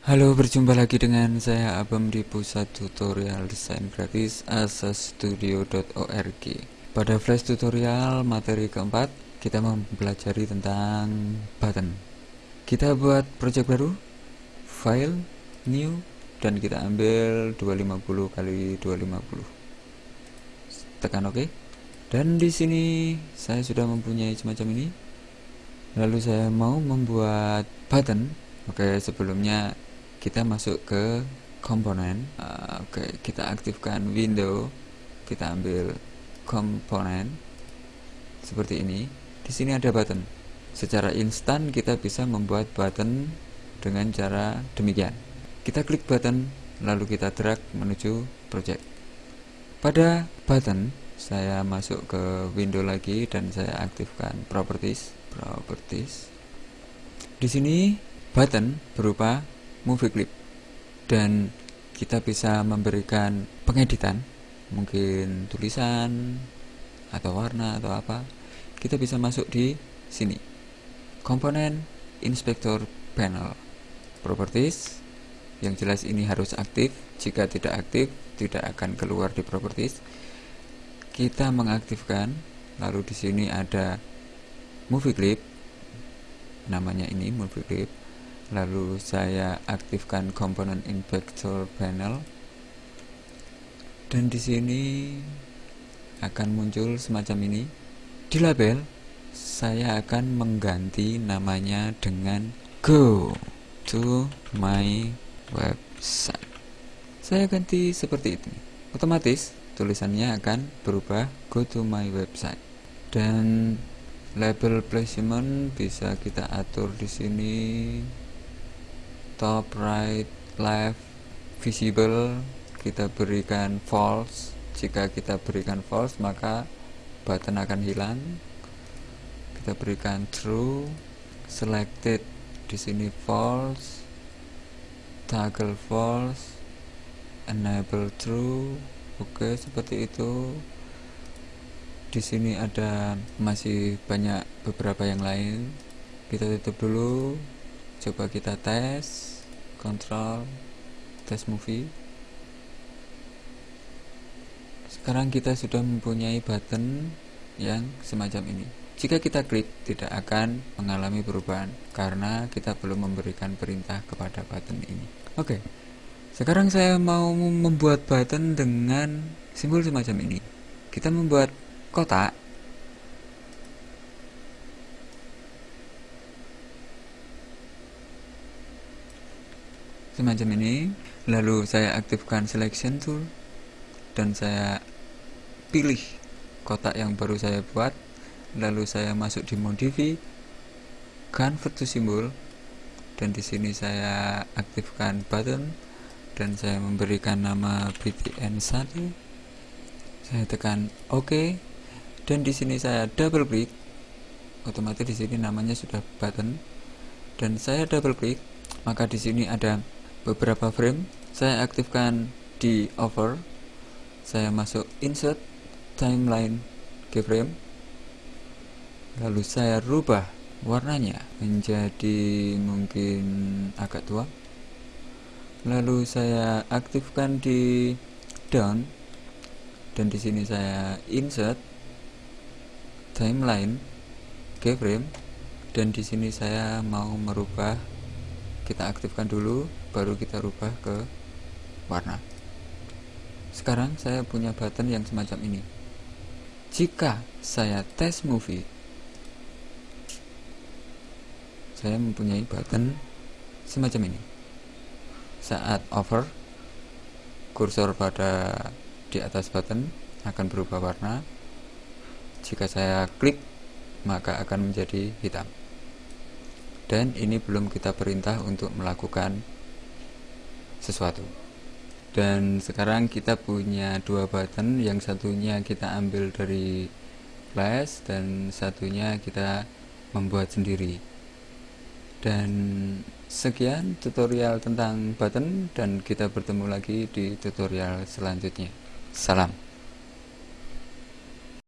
Halo, berjumpa lagi dengan saya Abam di Pusat Tutorial Desain Gratis asastudio.org. Pada flash tutorial materi keempat, kita mempelajari tentang button. Kita buat project baru, file, new, dan kita ambil 250 kali 250. Tekan OK. Dan di sini saya sudah mempunyai semacam ini. Lalu saya mau membuat button. Oke, sebelumnya kita masuk ke komponen. Oke, kita aktifkan window, kita ambil komponen seperti ini. Di sini ada button. Secara instan kita bisa membuat button dengan cara demikian. Kita klik button, lalu kita drag menuju project. Pada button saya masuk ke window lagi dan saya aktifkan properties. Di sini button berupa movie clip dan kita bisa memberikan pengeditan, mungkin tulisan atau warna atau apa. Kita bisa masuk di sini. Komponen inspektor panel. Properties. Yang jelas ini harus aktif. Jika tidak aktif, tidak akan keluar di properties. Kita mengaktifkan, lalu di sini ada movie clip, namanya ini movie clip. Lalu saya aktifkan komponen inspektor panel, dan di sini akan muncul semacam ini. Di label saya akan mengganti namanya dengan go to my website. Saya ganti seperti itu. Otomatis tulisannya akan berubah go to my website. Dan label placement bisa kita atur di sini, top, right, left, visible. Kita berikan false. Jika kita berikan false, maka button akan hilang. Kita berikan true. Selected di sini false, toggle false, enable true. Oke, seperti itu. Di sini ada masih banyak beberapa yang lain. Kita tutup dulu. Coba kita tes. Control tes movie. Sekarang kita sudah mempunyai button yang semacam ini. Jika kita klik, tidak akan mengalami perubahan karena kita belum memberikan perintah kepada button ini. Oke. Sekarang saya mau membuat button dengan simbol semacam ini. Kita membuat kotak. Semacam ini. Lalu saya aktifkan selection tool dan saya pilih kotak yang baru saya buat. Lalu saya masuk di modify, convert to symbol, dan di sini saya aktifkan button dan saya memberikan nama btn1. Saya tekan OK, dan di sini saya double klik. Otomatis di sini namanya sudah button, dan saya double klik, maka di sini ada beberapa frame. Saya aktifkan di over. Saya masuk insert timeline keyframe. Lalu saya rubah warnanya menjadi mungkin agak tua. Lalu saya aktifkan di down, dan di sini saya insert timeline keyframe, dan di sini saya mau merubah. Kita aktifkan dulu, baru kita rubah ke warna. Sekarang saya punya button yang semacam ini. Jika saya tes movie, saya mempunyai button semacam ini. Saat over, kursor pada di atas button akan berubah warna. Jika saya klik, maka akan menjadi hitam. Dan ini belum kita perintah untuk melakukan sesuatu. Dan sekarang kita punya dua button. Yang satunya kita ambil dari flash, dan satunya kita membuat sendiri. Dan sekian tutorial tentang button, dan kita bertemu lagi di tutorial selanjutnya. Salam.